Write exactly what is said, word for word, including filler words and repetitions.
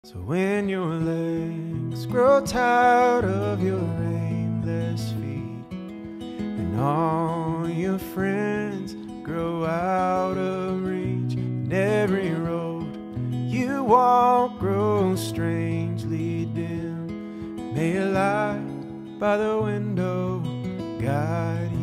So when your legs grow tired of your aimless feet, and all your friends grow out of reach, and every road you walk grows strangely dim, may a light by the window guide you.